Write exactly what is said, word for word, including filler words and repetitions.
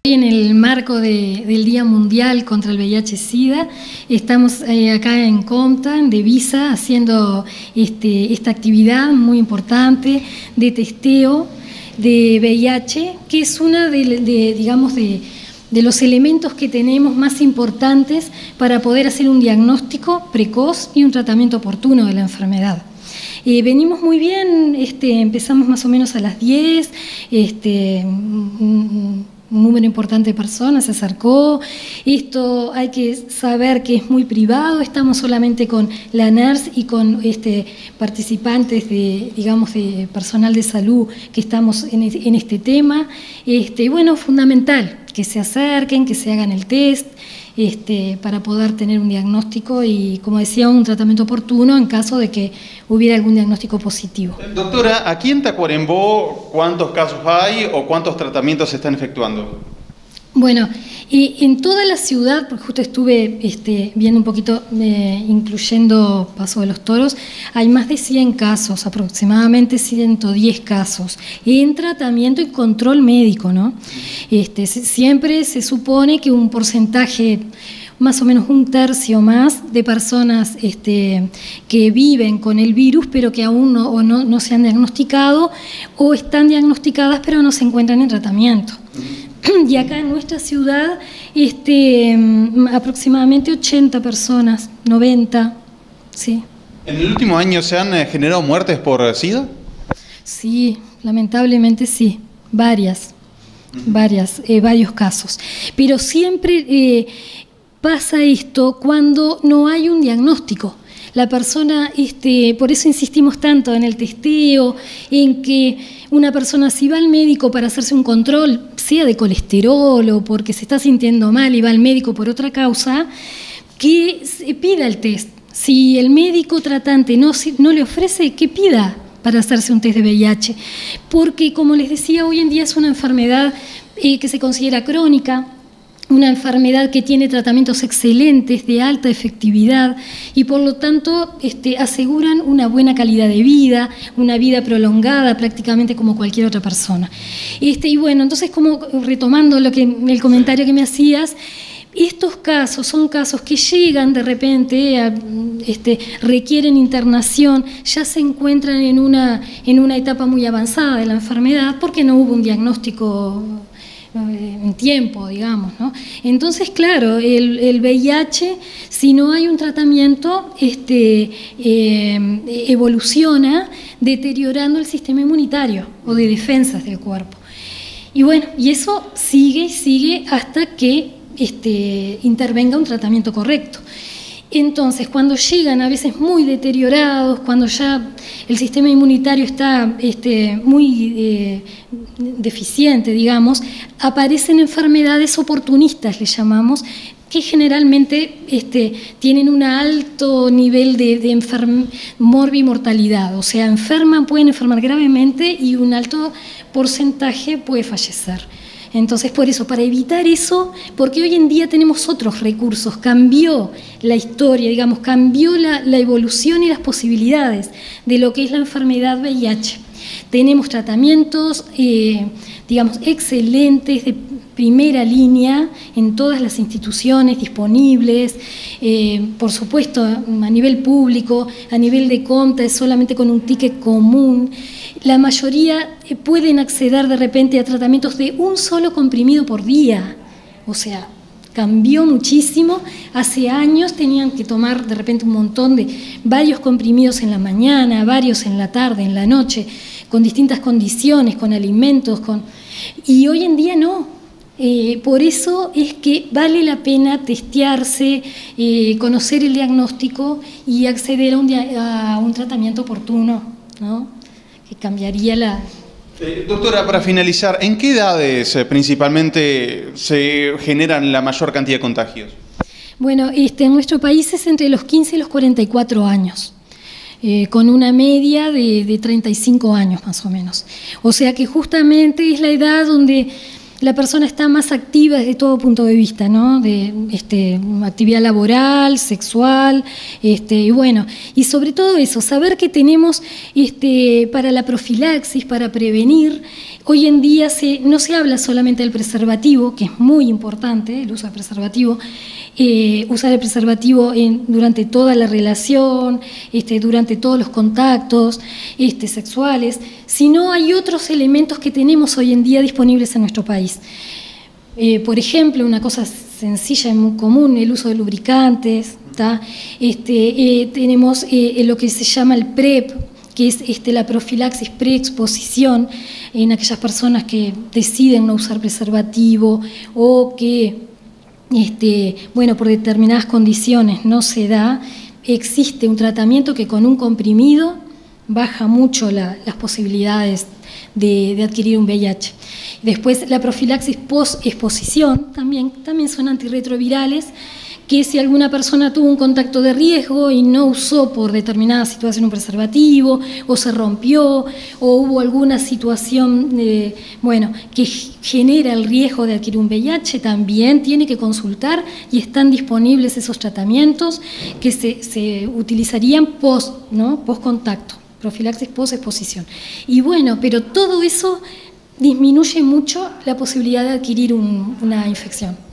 En el marco de, del Día Mundial contra el V I H SIDA, estamos eh, acá en Comta, en Devisa, haciendo este, esta actividad muy importante de testeo de V I H, que es una de, de digamos, de, de los elementos que tenemos más importantes para poder hacer un diagnóstico precoz y un tratamiento oportuno de la enfermedad. Eh, venimos muy bien, este, empezamos más o menos a las diez, este, un, un número importante de personas se acercó. Esto hay que saber que es muy privado, estamos solamente con la NERS y con este, participantes de, digamos, de personal de salud que estamos en, en este tema. Este, bueno, fundamental que se acerquen, que se hagan el test, Este, para poder tener un diagnóstico y, como decía, un tratamiento oportuno en caso de que hubiera algún diagnóstico positivo. Doctora, aquí en Tacuarembó, ¿cuántos casos hay o cuántos tratamientos se están efectuando? Bueno, eh, en toda la ciudad, porque justo estuve este, viendo un poquito, eh, incluyendo Paso de los Toros, hay más de cien casos, aproximadamente ciento diez casos, en tratamiento y control médico, ¿no? Este, se, siempre se supone que un porcentaje, más o menos un tercio más, de personas este, que viven con el virus, pero que aún no, o no, no se han diagnosticado, o están diagnosticadas, pero no se encuentran en tratamiento. Y acá en nuestra ciudad, este, aproximadamente ochenta personas, noventa, sí. ¿En el último año se han eh, generado muertes por SIDA? Sí, lamentablemente sí, varias, varias, eh, varios casos. Pero siempre eh, pasa esto cuando no hay un diagnóstico. La persona, este, por eso insistimos tanto en el testeo, en que una persona si va al médico para hacerse un control, sea de colesterol o porque se está sintiendo mal y va al médico por otra causa, que se pida el test. Si el médico tratante no, no le ofrece, que pida para hacerse un test de V I H. Porque, como les decía, hoy en día es una enfermedad eh, que se considera crónica, una enfermedad que tiene tratamientos excelentes, de alta efectividad y por lo tanto este, aseguran una buena calidad de vida, una vida prolongada prácticamente como cualquier otra persona. Este, y bueno, entonces como retomando lo que, el comentario que me hacías, estos casos son casos que llegan de repente, a, este, requieren internación, ya se encuentran en una, en una etapa muy avanzada de la enfermedad porque no hubo un diagnóstico en tiempo, digamos, ¿no? Entonces, claro, el, el V I H, si no hay un tratamiento, este, eh, evoluciona deteriorando el sistema inmunitario o de defensas del cuerpo. Y bueno, y eso sigue y sigue hasta que este, intervenga un tratamiento correcto. Entonces, cuando llegan a veces muy deteriorados, cuando ya el sistema inmunitario está este, muy eh, deficiente, digamos, aparecen enfermedades oportunistas, le llamamos, que generalmente este, tienen un alto nivel de, de morbimortalidad, o sea, enferman, pueden enfermar gravemente y un alto porcentaje puede fallecer. Entonces, por eso, para evitar eso, porque hoy en día tenemos otros recursos, cambió la historia, digamos, cambió la, la evolución y las posibilidades de lo que es la enfermedad V I H. Tenemos tratamientos, eh, digamos, excelentes, de primera línea, en todas las instituciones disponibles, eh, por supuesto, a nivel público, a nivel de Comta, es solamente con un ticket común. La mayoría pueden acceder de repente a tratamientos de un solo comprimido por día, o sea, cambió muchísimo. Hace años tenían que tomar de repente un montón de, varios comprimidos en la mañana, varios en la tarde, en la noche, con distintas condiciones, con alimentos, con... y hoy en día no. Eh, por eso es que vale la pena testearse, eh, conocer el diagnóstico y acceder a un, a un tratamiento oportuno, ¿no? Que cambiaría la... Eh, doctora, para finalizar, ¿en qué edades eh, principalmente se generan la mayor cantidad de contagios? Bueno, este, en nuestro país es entre los quince y los cuarenta y cuatro años, eh, con una media de, de treinta y cinco años más o menos. O sea que justamente es la edad donde la persona está más activa desde todo punto de vista, ¿no? De este, actividad laboral, sexual, este, y bueno, y sobre todo eso, saber que tenemos este, para la profilaxis, para prevenir. Hoy en día se, no se habla solamente del preservativo, que es muy importante, el uso del preservativo, eh, usar el preservativo en, durante toda la relación, este, durante todos los contactos este, sexuales, sino hay otros elementos que tenemos hoy en día disponibles en nuestro país. Eh, por ejemplo, una cosa sencilla y muy común, el uso de lubricantes, ¿tá? Este, eh, tenemos eh, lo que se llama el PrEP, que es este, la profilaxis preexposición en aquellas personas que deciden no usar preservativo o que, este, bueno, por determinadas condiciones no se da. Existe un tratamiento que con un comprimido baja mucho la, las posibilidades de, de adquirir un V I H. Después, la profilaxis post-exposición, también, también son antirretrovirales, que si alguna persona tuvo un contacto de riesgo y no usó por determinada situación un preservativo, o se rompió, o hubo alguna situación eh, bueno, que genera el riesgo de adquirir un V I H, también tiene que consultar y están disponibles esos tratamientos que se, se utilizarían post, ¿no? post-contacto, profilaxis post-exposición. Y bueno, pero todo eso disminuye mucho la posibilidad de adquirir un, una infección.